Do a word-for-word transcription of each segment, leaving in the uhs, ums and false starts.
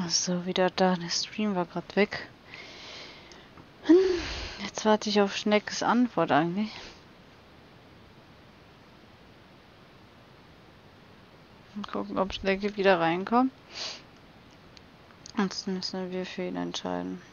So, wieder da. Der Stream war gerade weg. Hm, jetzt warte ich auf Schneckes Antwort eigentlich. Mal gucken, ob Schnecke wieder reinkommt. Ansonsten müssen wir für ihn entscheiden.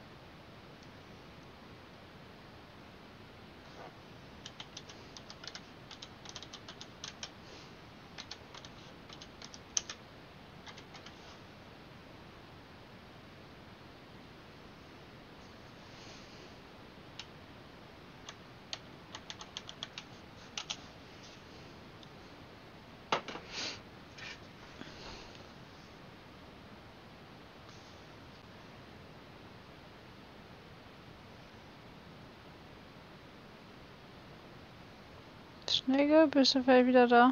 Schnecke, bist du vielleicht wieder da?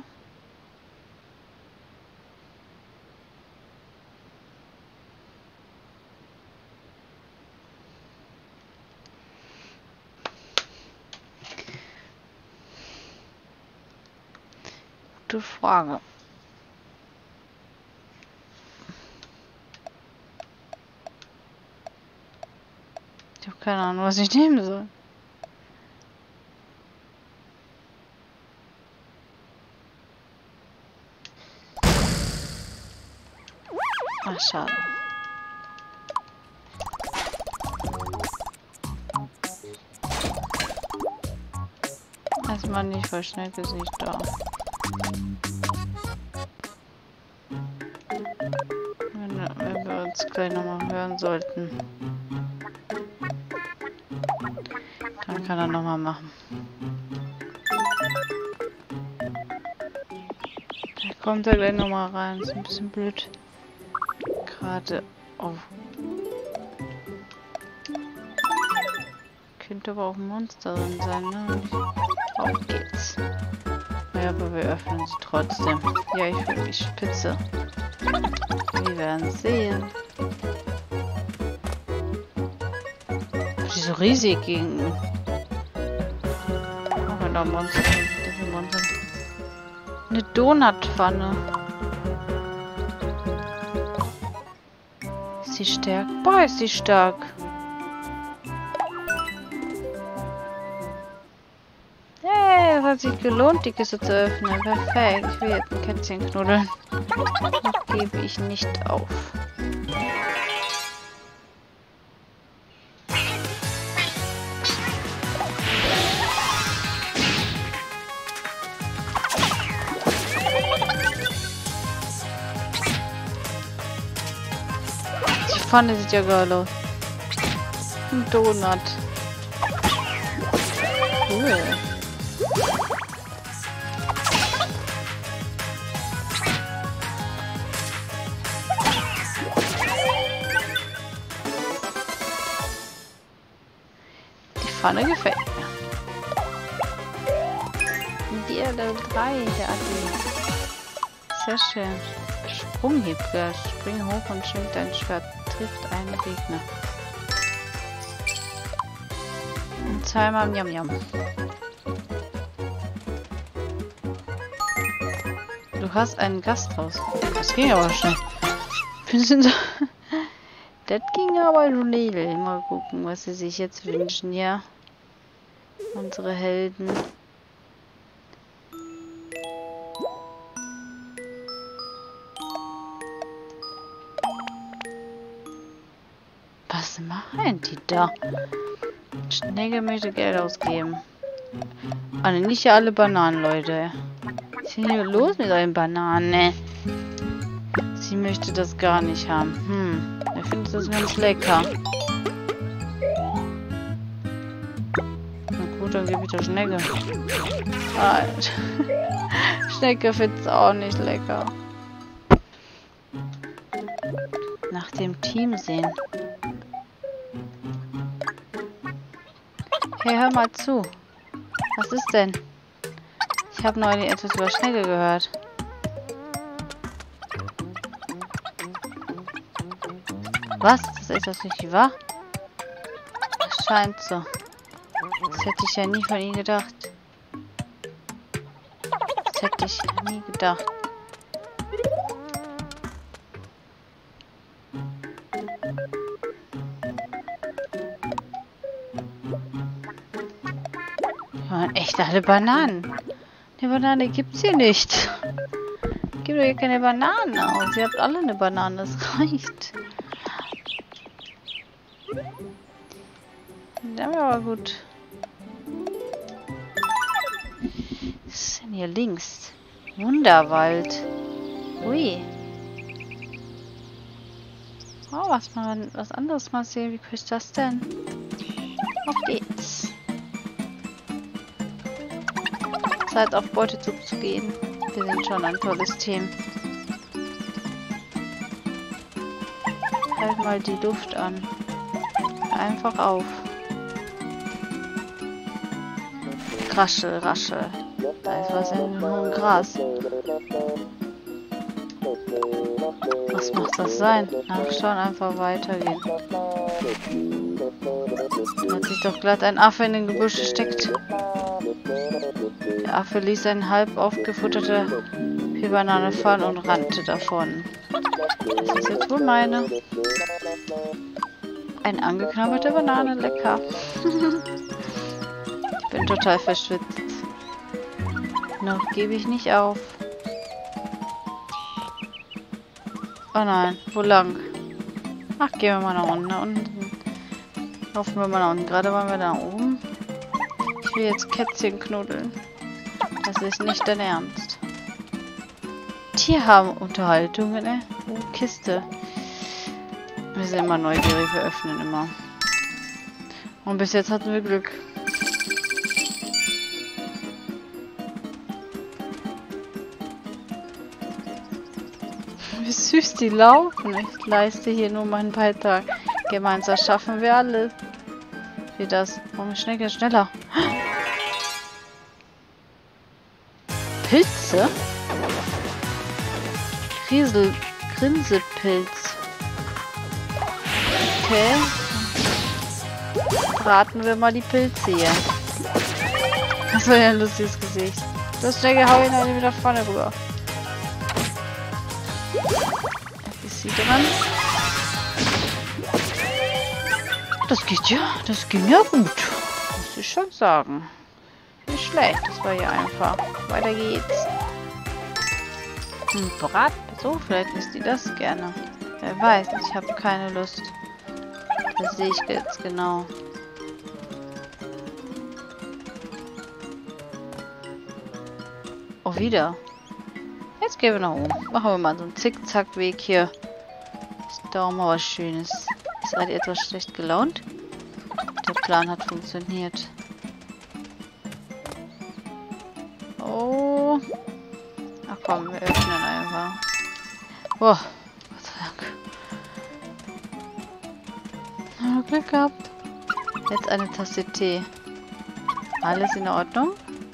Gute Frage. Ich habe keine Ahnung, was ich nehmen soll. Ach, schade. Erstmal nicht, weil Schnecke ist nicht da. Wenn, wenn wir uns gleich nochmal hören sollten, dann kann er nochmal machen. Da kommt er gleich nochmal rein. Ist ein bisschen blöd. Gerade auf. Könnte aber auch ein Monster drin sein, ne? Auf geht's. Ja, aber wir öffnen sie trotzdem. Ja, ich will die Spitze. Wir werden sehen. Die so riesig ging. Oh, wenn da Monster sind. Monster. Eine Donutpfanne. Ist sie stark? Boah, ist sie stark. Hey, es hat sich gelohnt, die Kiste zu öffnen. Perfekt. Ich will jetzt ein Kätzchen knuddeln. Das gebe ich nicht auf. Die Pfanne sieht ja geil aus. Ein Donut. Cool. Die Pfanne gefällt mir. Der Level drei, der Adi. Sehr schön. Sprunghieb. Spring hoch und schwingt dein Schwert. Trifft einen Gegner. Und zweimal Njam Njam. Du hast einen Gasthaus. Das ging aber schnell. Wir sind so. Das ging aber schnell. Mal gucken, was sie sich jetzt wünschen, ja. Unsere Helden. Was machen die da? Schnecke möchte Geld ausgeben. Ah, ne, nicht alle Bananen, Leute. Was ist denn hier los mit euren Bananen? Sie möchte das gar nicht haben. Hm, er findet das ganz lecker. Na gut, dann gebe ich der Schnecke. Alter. Schnecke findet es auch nicht lecker. Nach dem Team sehen. Hey, hör mal zu. Was ist denn? Ich habe neulich etwas über Schnecke gehört. Was? Das ist das nicht wahr? Das scheint so. Das hätte ich ja nie von ihm gedacht. Das hätte ich nie gedacht. Nicht alle Bananen. Die Banane gibt's hier nicht. Gib doch hier keine Bananen aus. Ihr habt alle eine Banane, das reicht. Ja, aber gut. Was ist denn hier links? Wunderwald. Ui. Oh, was mal was anderes mal sehen. Wie kriege ich das denn? Auf geht's. Zeit auf Beutezug zu gehen. Wir sind schon ein tolles Team. Halt mal die Luft an. Einfach auf. Raschel, raschel. Da ist was in dem hohen Gras. Was macht das sein? Nachschauen, einfach weitergehen. Da hat sich doch glatt ein Affe in den Gebüsch gesteckt. Der Affe ließ eine halb aufgefutterte Banane fallen und rannte davon. Das ist jetzt wohl meine. Eine angeknabberte Banane, lecker. Ich bin total verschwitzt. Noch gebe ich nicht auf. Oh nein, wo lang? Ach, gehen wir mal nach unten. Nach unten. Laufen wir mal nach unten. Gerade waren wir da oben. Ich will jetzt Kätzchen knuddeln. Das ist nicht dein Ernst. Tierhabenunterhaltungen, ne? Oh, Kiste. Wir sind immer neugierig, wir öffnen immer. Und bis jetzt hatten wir Glück. Wie süß die laufen. Ich leiste hier nur meinen Beitrag. Gemeinsam schaffen wir alles. Wie das? Warum schneller, schneller? Pilze? Griesel, Grinsepilz. Okay. Raten wir mal die Pilze hier. Das war ja ein lustiges Gesicht. Das schnell hau ihn halt wieder vorne rüber. Ist sie dran? Das geht ja. Das ging ja gut. Muss ich schon sagen. Nicht schlecht. Das war ja einfach. Weiter geht's. Hm, Brat. So, vielleicht isst die das gerne. Wer weiß. Ich habe keine Lust. Das sehe ich jetzt genau. Oh, wieder. Jetzt gehen wir nach oben. Machen wir mal so einen Zickzack-Weg hier. Ist da auch mal was Schönes. Ist gerade etwas schlecht gelaunt. Der Plan hat funktioniert. Oh. Ach komm, wir öffnen einfach. Boah. Gott sei Dank. Oh, Glück gehabt. Jetzt eine Tasse Tee. Alles in Ordnung?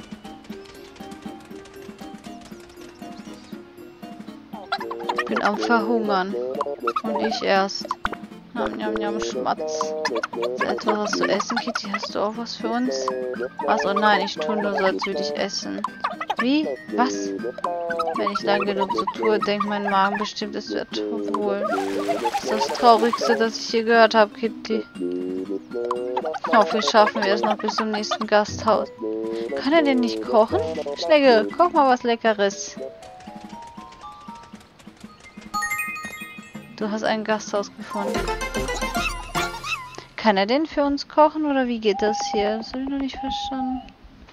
Ich bin am Verhungern. Und ich erst. Njam, njam, njam, Schmatz. Ist etwas was zu essen, Kitty? Hast du auch was für uns? Was? Oh nein, ich tue nur so, als würde ich essen. Wie? Was? Wenn ich lang genug so tue, denkt mein Magen bestimmt, es wird wohl. Das ist das Traurigste, das ich je gehört habe, Kitty. Hoffentlich schaffen wir es noch bis zum nächsten Gasthaus. Kann er denn nicht kochen? Schnecke, koch mal was Leckeres. Du hast ein Gasthaus gefunden. Kann er denn für uns kochen oder wie geht das hier? Das habe ich noch nicht verstanden.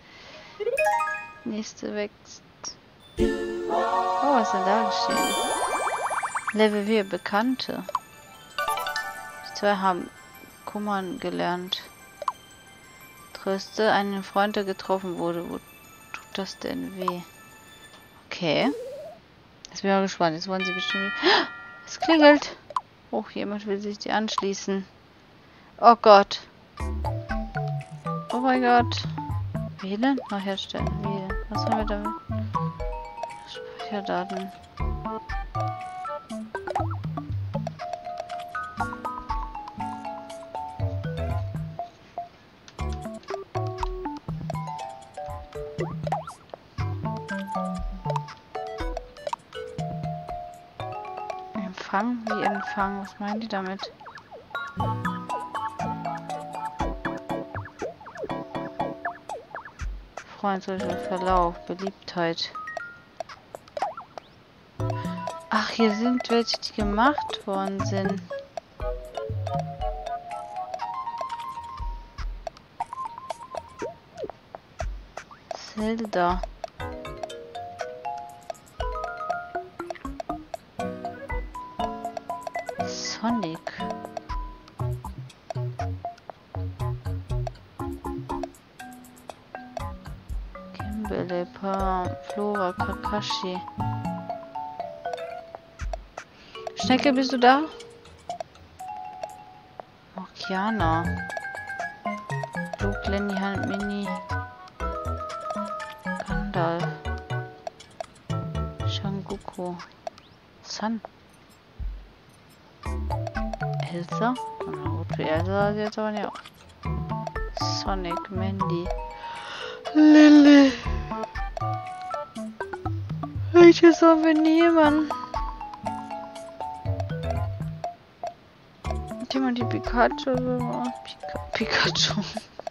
Nächste wächst. Oh, was ist denn da geschehen? Level wir Bekannte. Die zwei haben Kummern gelernt. Tröste einen Freund, der getroffen wurde. Wo tut das denn weh? Okay. Jetzt bin ich mal gespannt. Jetzt wollen sie bestimmt... Es klingelt. Oh, jemand will sich die anschließen. Oh Gott. Oh mein Gott. Wählen? Noch herstellen. Wählen. Was haben wir damit? Speicherdaten. Empfang? Wie Empfang? Was meinen die damit? freundlicher Verlauf, Beliebtheit. Ach, hier sind welche, die gemacht worden sind. Zelda. Sonic. Kimberly, Pam, Flora, Kakashi. Schnecke, bist du da? Okiana. Luke, Lenny, Hand, Mini. Gandalf. Shangoku. Sun. Elsa? Na gut, für Elsa ist jetzt aber nicht auch. Sonic, Mandy. Lily. Welches sollen wir nehmen? Jemand die Pikachu. Pika Pikachu.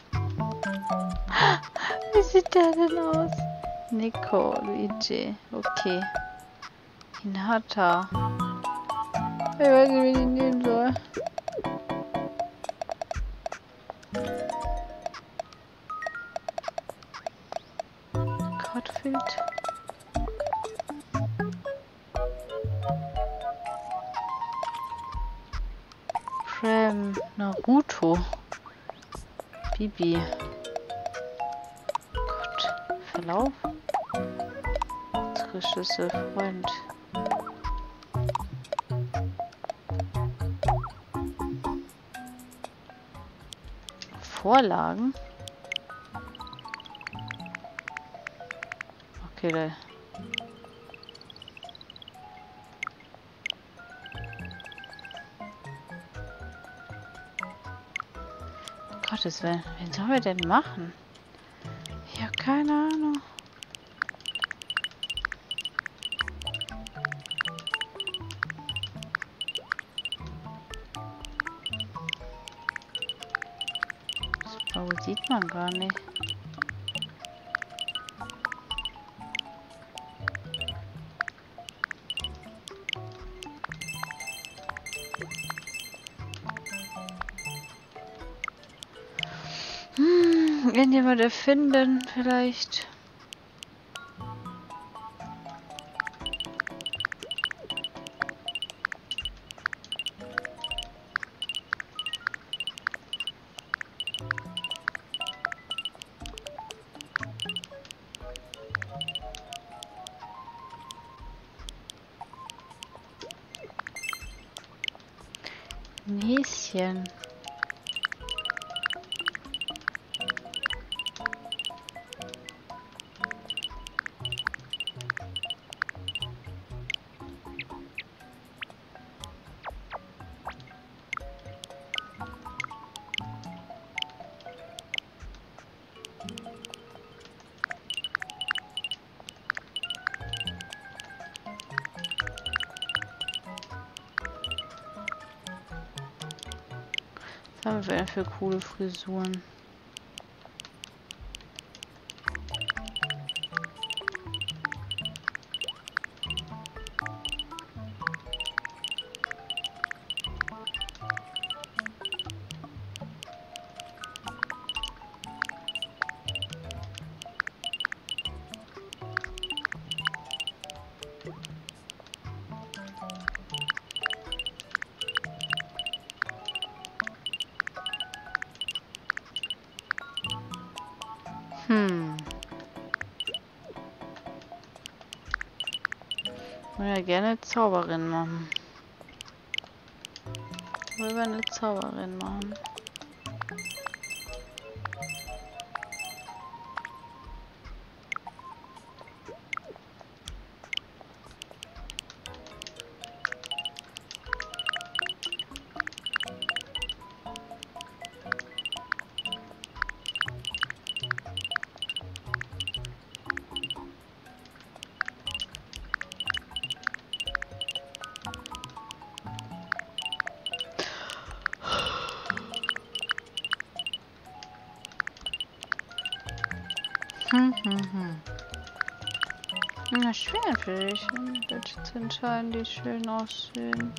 Wie sieht der denn aus? Nico, Luigi. Okay. Hinata. Ich weiß nicht, wie ich nehmen soll. Codfield. Prem. Naruto. Bibi. Gott. Verlauf. Frisches Freund. Vorlagen? Okay, da. Gottes Willen, wen sollen wir denn machen? Ich habe keine Ahnung. Oh, sieht man gar nicht. Hm, irgendjemand erfinden vielleicht. Näschen. Was haben wir denn für coole Frisuren? Hm. Ich würde ja gerne Zauberin machen. Wollen wir eine Zauberin machen? Hm. Na, schwer für dich, welche zu entscheiden, die schön aussehen.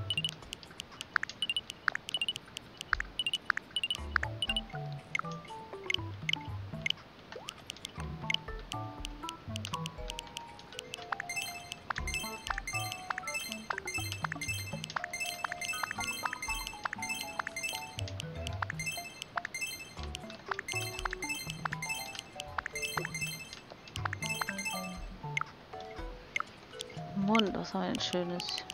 Mund, was haben wir denn Schönes?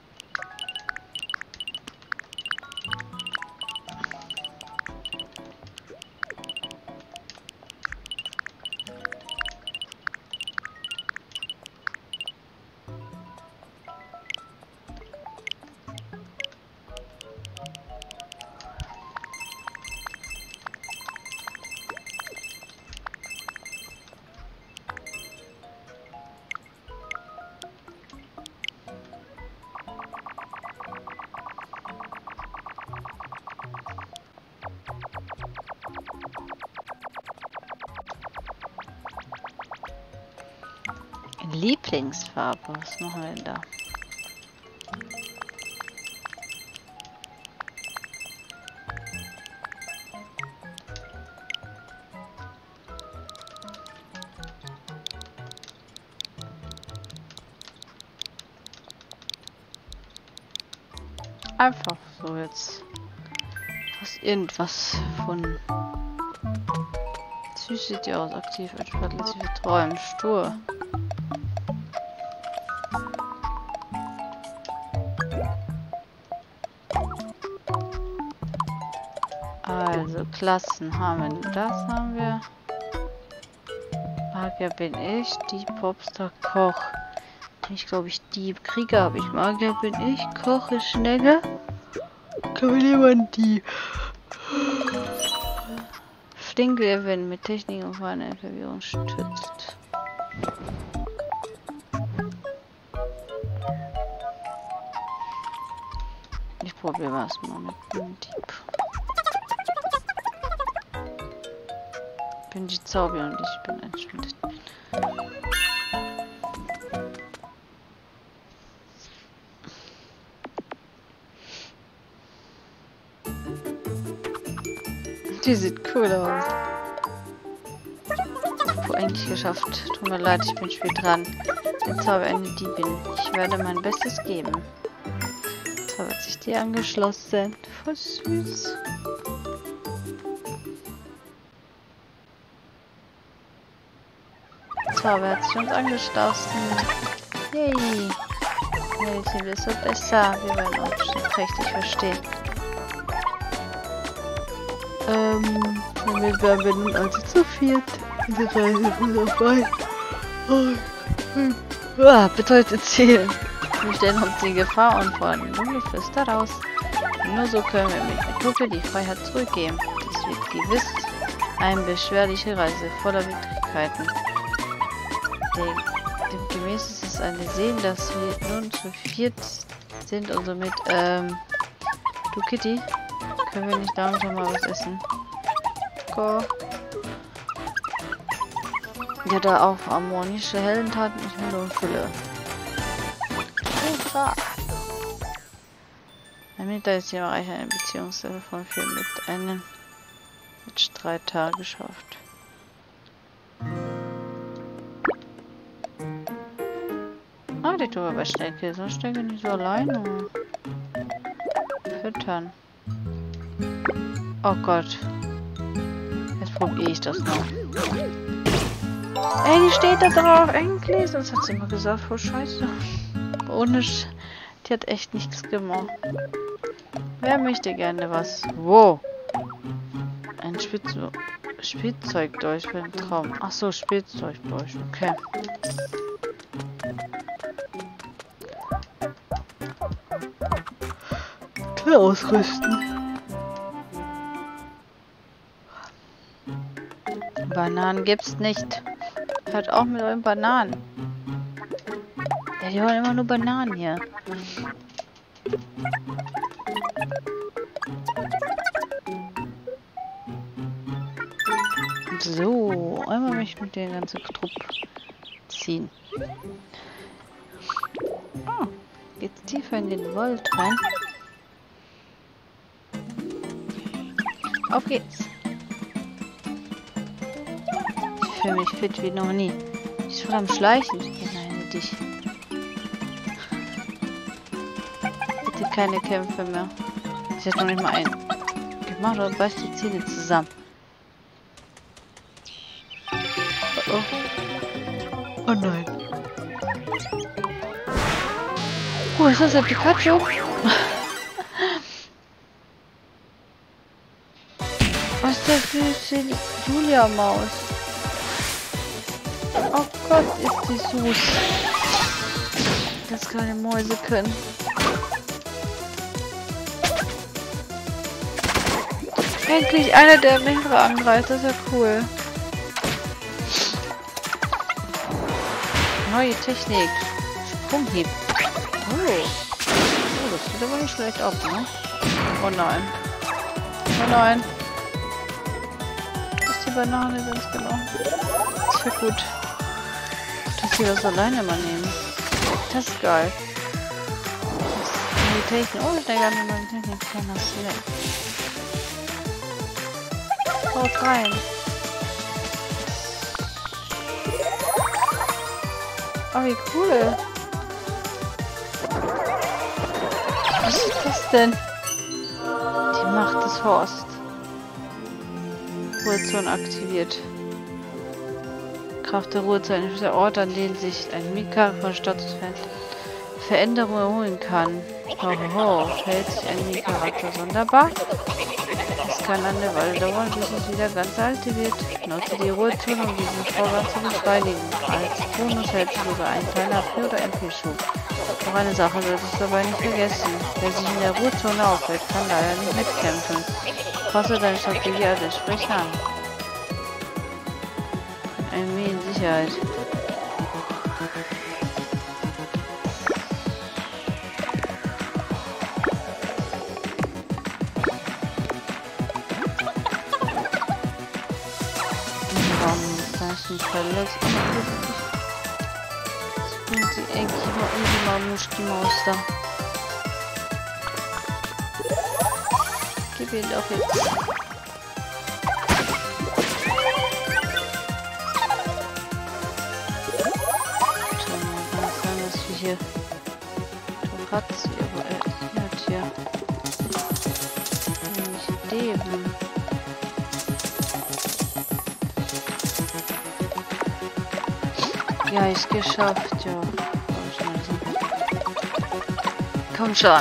Lieblingsfarbe, was machen wir denn da? Einfach so jetzt. Was irgendwas von. Süß sieht die aus, aktiv, entspannt, lässt sich vertrauen, stur. Also, Klassen haben wir. Das haben wir. Magier bin ich. Dieb, Popstar, Koch. Ich glaube, ich Dieb. Krieger habe ich. Magier bin ich. Koch ist schneller. Kann mir jemand Dieb. Stinkel, wenn mit Technik auf eine Verwirrung stützt. Ich probiere es mal mit dem Dieb. Ich bin die Zauberin und ich bin ein Schmied. Die sieht cool aus. Puh, endlich geschafft. Tut mir leid, ich bin spät dran. Jetzt habe ich eine Diebin. Ich werde mein Bestes geben. Jetzt hat sich die angeschlossen. Voll süß. Zauber hat sich uns angeschlossen. Yay. Mädchen ist so besser. Wir werden uns schon richtig verstehen. Ähm, damit werden wir nun also zu viert. Diese Reise vorbei. Ah, bedeutet Ziel. Wir stellen uns die Gefahr und fordern dunkle Flüster raus. Nur so können wir mit Metoke die Freiheit zurückgeben. Dies wird gewiss eine beschwerliche Reise voller Widrigkeiten. Dem, demgemäß ist es eine Sehen, dass wir nun zu viert sind und somit, ähm, du Kitty, können wir nicht langsam mal was essen? Go. Ja, da auch harmonische Heldentaten, ich will nur Fülle. Super. Damit ist hier reich eine Beziehungslevel von vier mit einem mit drei Tagen geschafft. Ah, die tun wir bei Stecke. So Stecke nicht so alleine. Füttern. Oh Gott. Jetzt probiere ich das noch. Ey, die steht da drauf. Endlich. Das hat sie immer gesagt. Voll scheiße. Ohne Sch Die hat echt nichts gemacht. Wer möchte gerne was? Wow. Ein Spielze Spielzeugdolch für einen Traum. Ach so, Spielzeugdolch. Okay. Klar ausrüsten. Bananen gibt's nicht. Hört auch mit euren Bananen. Ja, die wollen immer nur Bananen hier. So, einmal möchte ich mit der ganzen Trupp ziehen. Oh, geht's tiefer in den Wald rein. Auf geht's. Ich fühle mich fit wie noch nie. Ich bin voll am Schleichen. Nein, dich. Bitte keine Kämpfe mehr. Ich hätte noch nicht mal einen gemacht, aber beißt die Zähne zusammen. Oh, oh. Oh nein. Oh, ist das der Pikachu? Was ist das für eine Julia-Maus? Oh Gott, ist die süß. Das keine Mäuse können. Endlich einer, der mehrere angreift. Das ist ja cool. Neue Technik. Sprunghieb. Oh. Oh, das sieht aber nicht schlecht aus, ne? Oh nein. Oh nein. Das ist die Banane ganz genau. Das wäre gut. Dass sie das alleine mal nehmen. Das ist geil. Das ist die Technik. Oh, ich denke gar nicht mal die Technik. Kleiner Snack. Haut rein. Oh, wie cool. Was ist das denn? Die Macht des Horst. Ruhezone aktiviert. Kraft der Ruhezone ist der Ort, an dem sich ein Mika von Statusveränderungen erholen kann. Hoho, hält sich ein Mika-Charakter sonderbar? Es kann eine Weile dauern, bis es wieder ganz alte wird. Nutze die Ruhezone, um diesen Vorgang zu beschleunigen. Als Bonus hältst du sogar einen kleinen A P oder M P-Schub. Noch eine Sache solltest du dabei nicht vergessen. Wer sich in der Ruhezone aufhält, kann leider nicht mitkämpfen. Passe deine Strategie also entsprechend an. Ein wenig Sicherheit. Verletzt. Jetzt bringt sie eigentlich mal um die Mamuschki-Maus da. Gib ihn doch jetzt. Schau mal, kann es sein, dass wir hier Torazzi, aber er hat hier nicht Leben. Ja, ist geschafft, ja. Komm schon.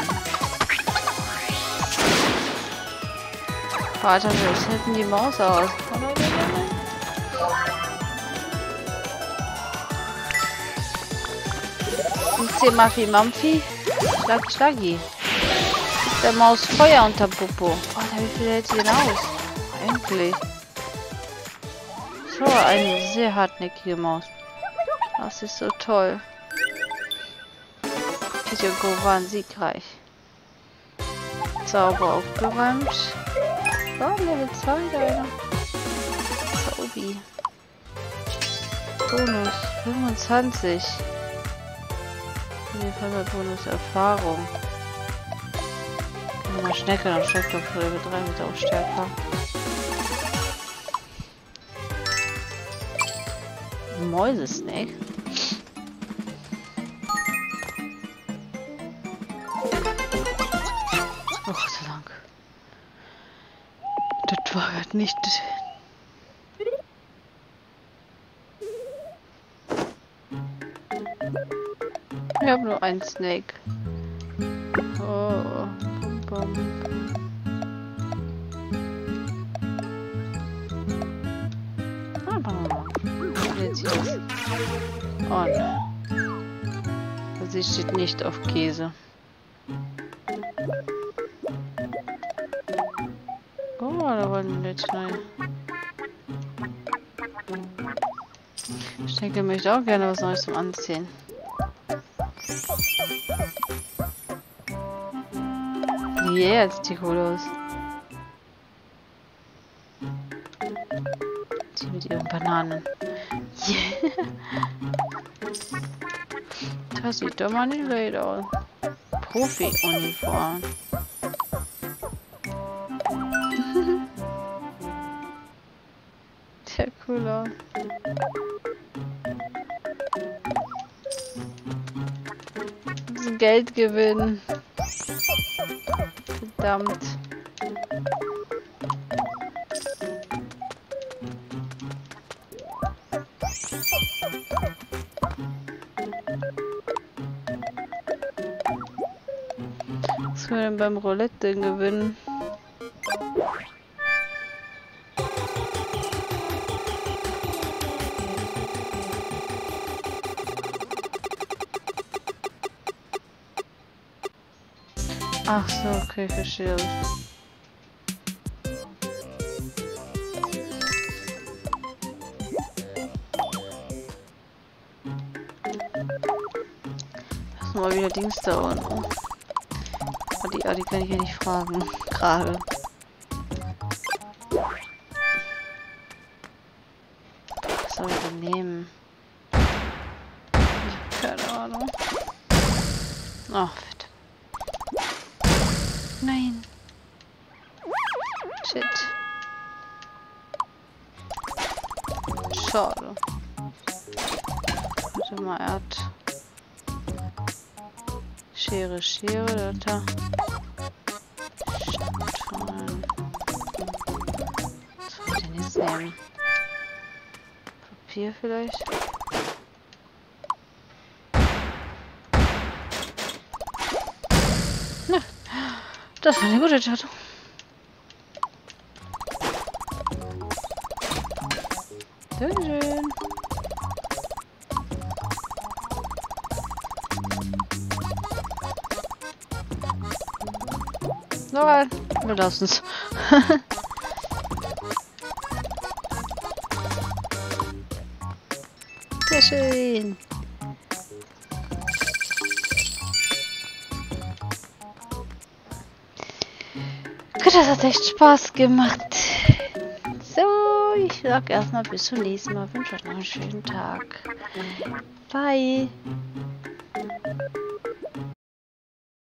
Vater, wir hätten die Maus aus. Und Mafi Mampfi. Schlag, Schlagi. Der Maus Feuer unter Popo. Oh, wie viel hält sie denn aus? Endlich. So, eine sehr hartnäckige Maus. Das ist so toll. Pidgeotto waren siegreich. Zauber aufgeräumt. Oh, Level zwei da. Zaubi. Bonus fünfundzwanzig. In dem Fall bei Bonus Erfahrung. Mal schneller, dann steigt auf Level drei mit auch stärker. Mäusesnack. Oh, so lang. Das war halt nicht. Ich habe nur einen Snake. Oh, bum, bum. Oh ne. Sie steht nicht auf Käse. Oh, da wollen wir jetzt neu. Ich denke, ich möchte auch gerne was Neues zum Anziehen. Yeah, jetzt sieht die cool aus. Ziehen wir Bananen. Das sieht doch mal nicht blöd aus. Profi-Uniform. Sehr cool aus. Geld gewinnen. Verdammt. Was können wir denn beim Roulette denn gewinnen? Ach so, okay, verstehe. Lass mal wieder Dings da unten. Oh, die, oh, die kann ich ja nicht fragen. Gerade. Was soll ich denn nehmen? Ich hab keine Ahnung. Ach, oh, nein. Shit. Schade. Warte mal, er hat Schere, Schere, da. Was soll ich denn jetzt nehmen? Papier vielleicht? Na, das war eine gute Entscheidung. Dankeschön. Nein, wir lassen es. Sehr schön. Gut, das hat echt Spaß gemacht. So, ich sag erstmal bis zum nächsten Mal. Ich wünsche euch noch einen schönen Tag. Bye.